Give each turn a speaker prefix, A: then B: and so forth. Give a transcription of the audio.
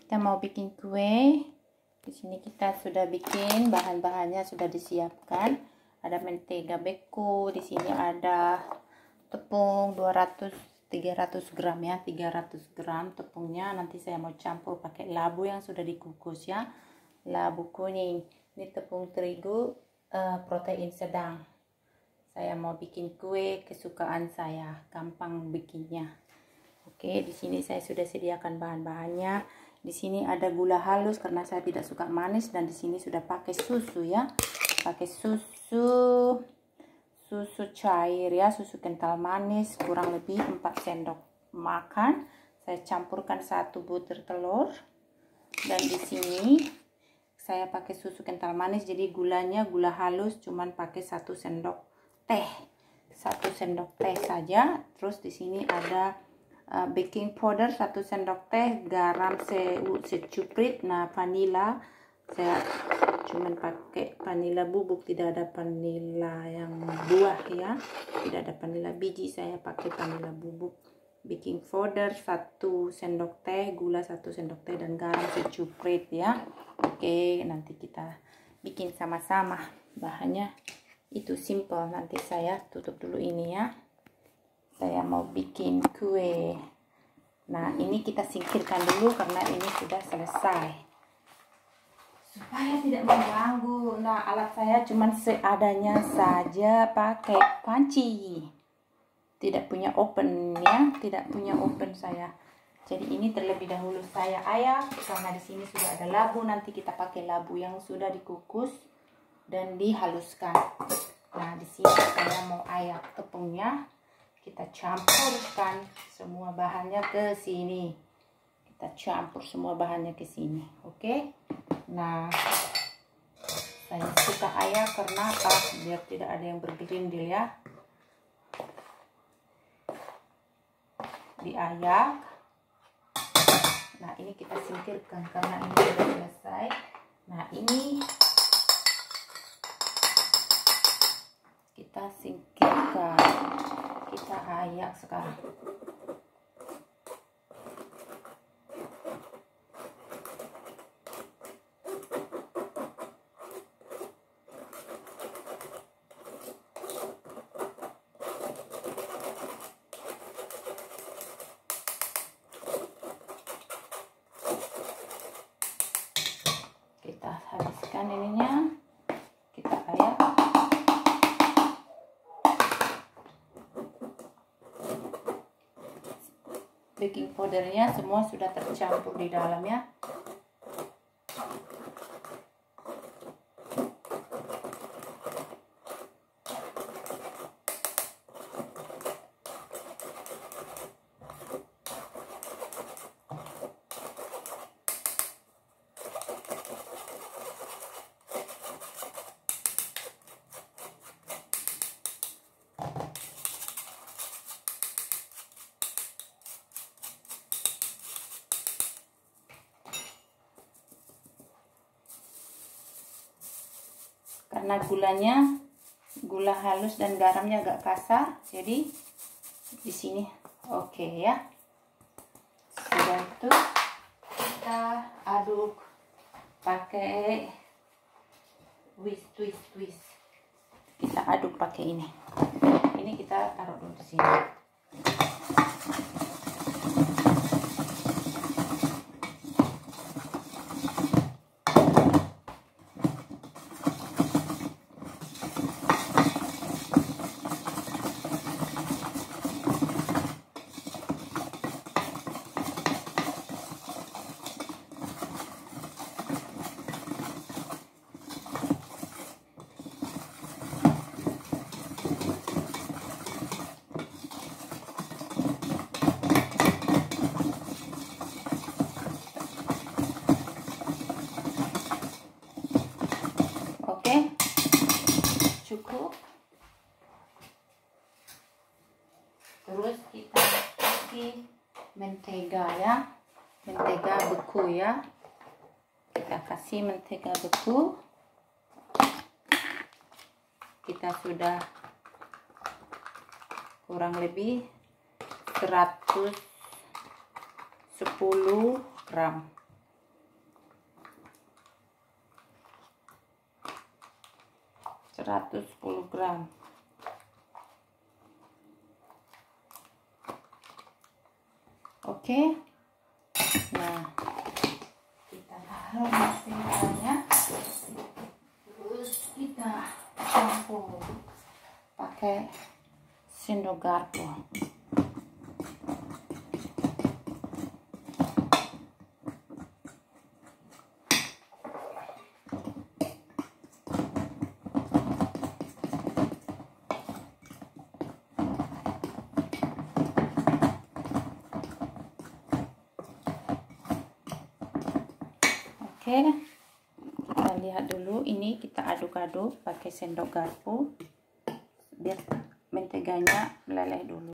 A: kita mau bikin kue. Di sini kita sudah bikin, bahan-bahannya sudah disiapkan. Ada mentega beku, di sini ada tepung 300 gram ya, 300 gram tepungnya. Nanti saya mau campur pakai labu yang sudah dikukus ya, labu kuning. Ini tepung terigu protein sedang. Saya mau bikin kue kesukaan saya, gampang bikinnya. Oke, di sini saya sudah sediakan bahan-bahannya. Di sini ada gula halus karena saya tidak suka manis, dan di sini sudah pakai susu ya. Pakai susu cair ya, susu kental manis kurang lebih 4 sendok makan. Saya campurkan 1 butir telur. Dan di sini saya pakai susu kental manis, jadi gulanya gula halus cuman pakai 1 sendok teh. 1 sendok teh saja. Terus di sini ada baking powder 1 sendok teh, garam secuprit. Nah, vanila saya cuman pakai vanila bubuk, tidak ada vanila yang buah ya, tidak ada vanila biji, saya pakai vanila bubuk. Baking powder 1 sendok teh, gula 1 sendok teh, dan garam secuprit ya. Oke, nanti kita bikin sama-sama. Bahannya itu simple. Nanti saya tutup dulu ini ya. Saya mau bikin kue. Nah, ini kita singkirkan dulu karena ini sudah selesai, supaya tidak mengganggu. Nah, alat saya cuman seadanya saja, pakai panci. Tidak punya oven ya, tidak punya oven saya. Jadi ini terlebih dahulu saya ayak karena di sini sudah ada labu. Nanti kita pakai labu yang sudah dikukus dan dihaluskan. Nah, di sini saya mau ayak tepungnya. Kita campurkan semua bahannya ke sini. Kita campur semua bahannya ke sini. Oke. Nah, saya suka ayak karena biar tidak ada yang bergerindil ya. Diayak. Nah, ini kita singkirkan karena ini sudah selesai. Nah, ini kita singkirkan. Kita ayak sekarang. Kita habiskan ininya, kita ayak. Baking powdernya semua sudah tercampur di dalamnya. Karena gula halus dan garamnya agak kasar, jadi di sini oke ya. Sudah itu kita aduk pakai twist. Kita aduk pakai ini. Ini kita taruh dulu di sini. Cukup. Terus kita kasih mentega ya, mentega beku ya. Kita kasih mentega beku. Kita sudah kurang lebih 110 gram 110 gram. Oke. Nah, kita taruh menteganya. Terus kita campur pakai sendok garpu. Oke, kita lihat dulu. Ini kita aduk-aduk pakai sendok garpu biar menteganya meleleh dulu.